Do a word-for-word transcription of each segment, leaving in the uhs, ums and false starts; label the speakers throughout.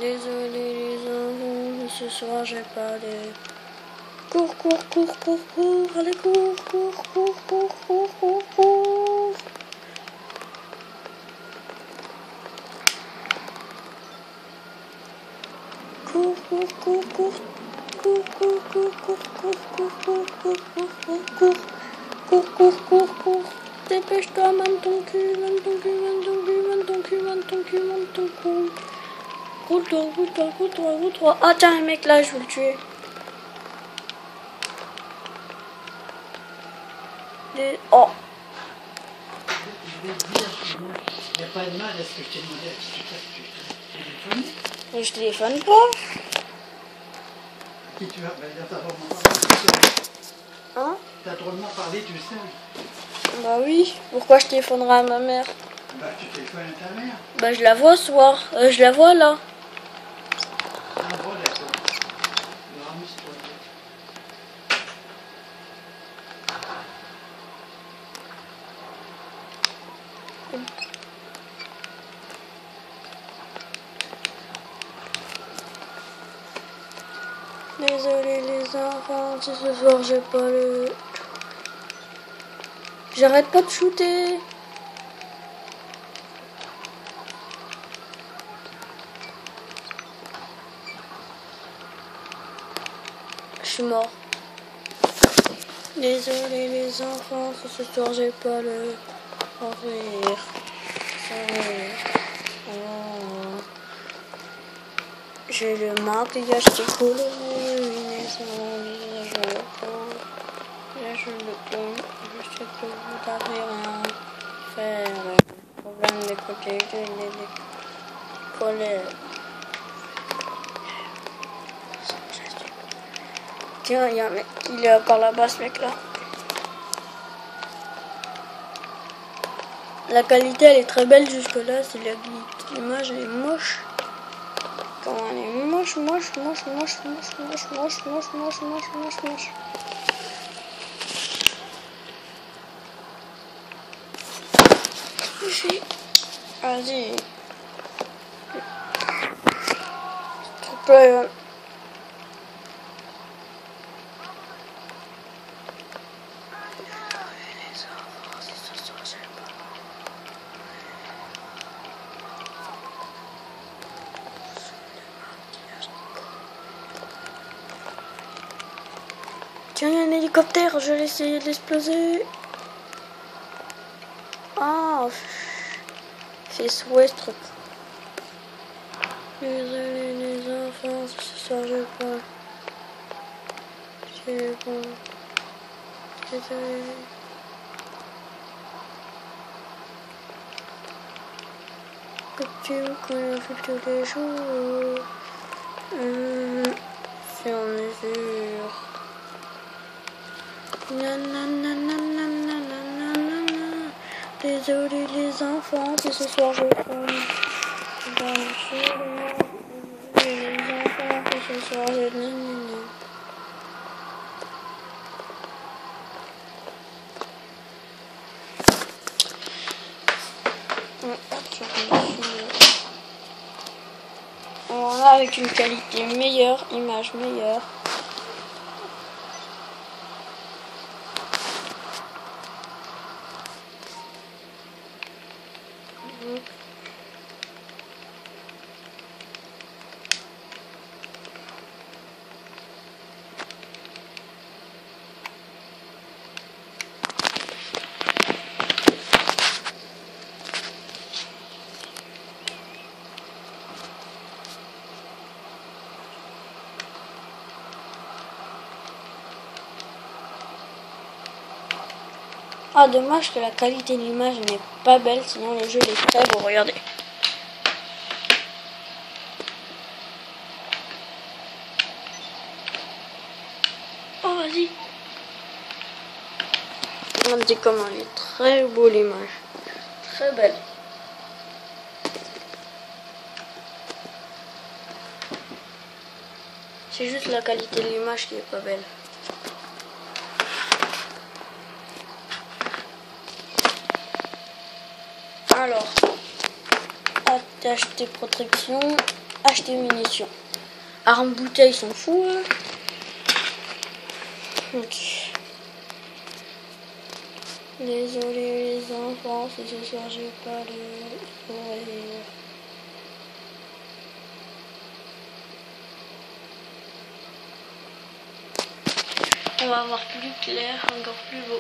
Speaker 1: Désolé les enfants, mais ce soir j'ai pas de... Cours, cours, cours, cours, cours, allez cours, cours, cours, cours, cours, cours, cours. Cours, cours, cours, cours, cours, cours, cours, cours, cours, cours, cours, cours, cours, cours, cours, cours, cours, cours. Dépêche-toi, mène ton cul, mène ton cul, mène ton cul, mène ton cul, mène ton cul, mène ton cul. Roule-toi, roule-toi, roule-toi, roule-toi. Ah tiens, un mec là, je veux le tuer. Des... Oh.
Speaker 2: Il n'y a pas de mal à ce que je t'ai demandé à qui tu téléphones.
Speaker 1: Mais je téléphone pas.
Speaker 2: Qui tu as ben, t'as drôlement parlé, tu sais.
Speaker 1: Hein?
Speaker 2: T'as drôlement parlé, tu sais.
Speaker 1: Bah oui. Pourquoi je téléphonerai à ma mère?
Speaker 2: Bah tu téléphones à ta mère.
Speaker 1: Bah je la vois ce soir. Euh, je la vois là.
Speaker 2: Ah bon, d'accord. Alors, amuse-toi.
Speaker 1: Désolé les enfants, si ce soir j'ai pas le... J'arrête pas de shooter. Je suis mort. Désolé les enfants, si ce soir j'ai pas le... Au rire. Au rire. Oh. J'ai le maquillage qui coule, les visage le peau, je le peau, je sais que vous n'avez rien faire. Problème des côtés, je l'ai décollé. Tiens, il y a un mec, il est par là-bas ce mec là. La qualité elle est très belle jusque là, c'est la l'image elle est moche. Comment elle est moche, moche, moche, moche, moche, moche, moche, moche, moche, moche, moche, moche. Vas-y. Trop peu. Tiens, il y a un hélicoptère, je vais essayer de l'exploser. Ah, c'est souhait ce truc. Désolé les enfants, ce soir je pas. C'est bon. Désolé. Coutume qu'on a fait tous les jours. Mmh, sur mesure. Nanananananananana. Désolé les enfants, si ce soir je prends. Les enfants, si ce soir je nanana. Voilà, avec une qualité meilleure, image meilleure. Ah, dommage que la qualité de l'image n'est pas belle, sinon le jeu il est très beau, regardez. Oh, vas-y. Regardez comment elle est très beau l'image. Très belle. C'est juste la qualité de l'image qui est pas belle. Alors, attache tes protections, acheter munitions. Armes, bouteilles, s'en fout. Hein. Ok. Désolé les enfants, si ce soir j'ai pas de sourire. On va avoir plus clair, encore plus beau.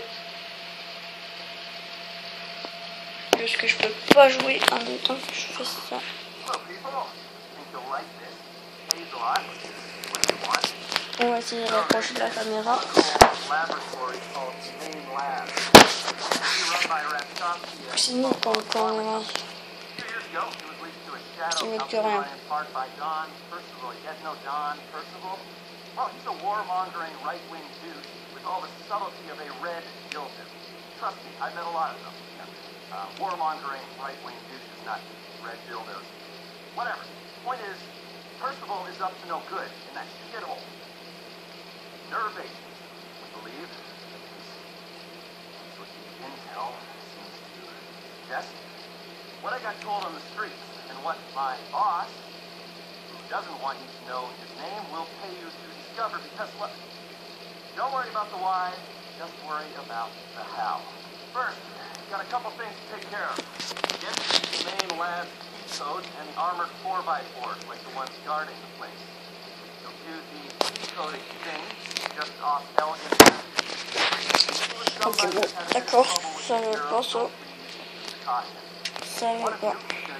Speaker 1: Juste que je peux pas jouer en même temps que je fais ça. On va essayer de rapprocher de la caméra. C'est nul quand on caméra. C'est mieux que rien.
Speaker 3: Well, he's a warmongering right-wing dude with all the subtlety of a red dildo. Trust me, I've met a lot of them. Uh, warmongering right-wing dudes is not red dildos. Whatever. Point is, Percival is up to no good in that shithole. Nerve agents, we believe. That's what the intel seems to suggest. What I got told on the streets, and what my boss, who doesn't want you to know his name, will pay you to discover, because what? Don't worry about the why, just worry about the how. First, got a couple things to take care of. Get the main lab's key code and the armored four by fours, like the ones guarding the place. You'll do the key code exchange just off Elegant.
Speaker 1: Ok, bon, d'accord, ça veut pas ça. Ça veut pas.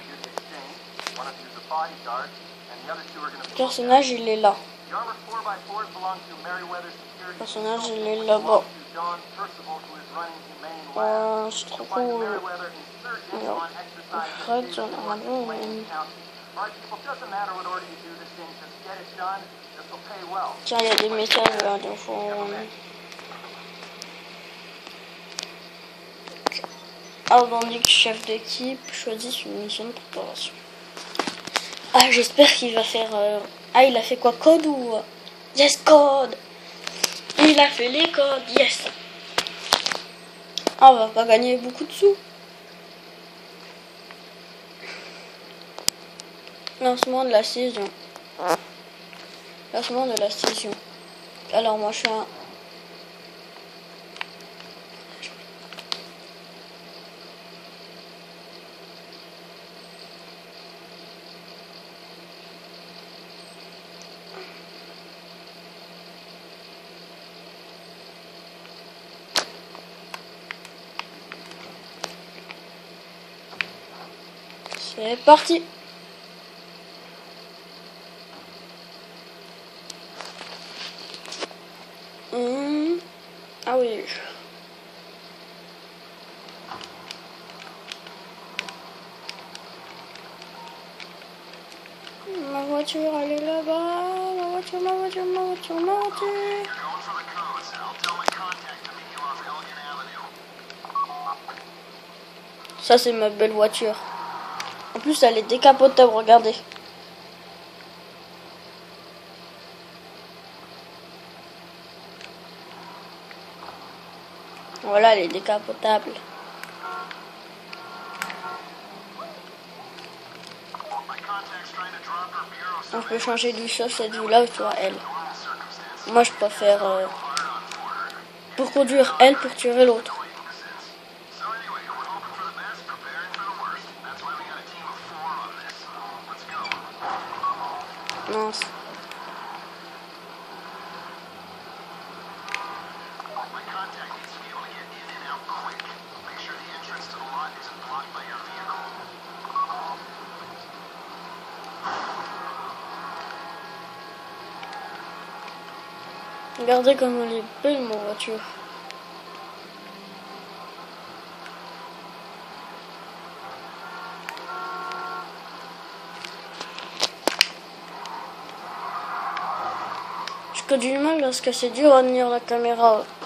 Speaker 1: Le personnage, il est là. Le personnage, il est là-bas. Euh, c'est trop cool. Alors, Fred, j'en ai un bon. Tiens, il y a des messages là, de fond. Albandic, chef d'équipe, choisit une mission de préparation. Ah, j'espère qu'il va faire... Euh... Ah, il a fait quoi? Code ou... Yes, code. Il a fait les codes, yes. Ah, on va pas gagner beaucoup de sous. Lancement de la saison. Lancement de la saison. Alors, moi, je suis un... C'est parti. Mmh. Ah oui. Ma voiture, elle est là-bas. Ma voiture, ma voiture, ma voiture, ma voiture. Ça, c'est ma belle voiture. En plus, elle est décapotable, regardez. Voilà, elle est décapotable. On peut changer du sur cette vue-là ou sur elle. Moi, je préfère euh, pour conduire elle, pour tirer l'autre. Mince. Regardez comme elle est belle, ma voiture. J'ai du mal parce que c'est dur à tenir la caméra